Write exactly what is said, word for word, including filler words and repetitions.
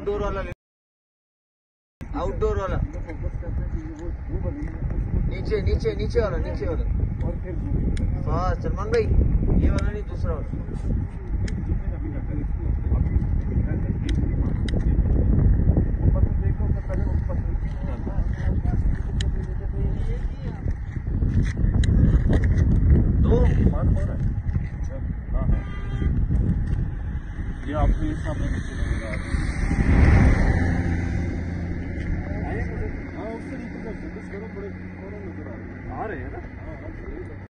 Outdoor वाला ले, outdoor वाला नीचे नीचे नीचे वाला नीचे वाला हाँ सलमान भाई ये वाला नहीं दूसरा वाला। दो ये आपके सामने हाँ उससे नीचे आ रहे हैं ना।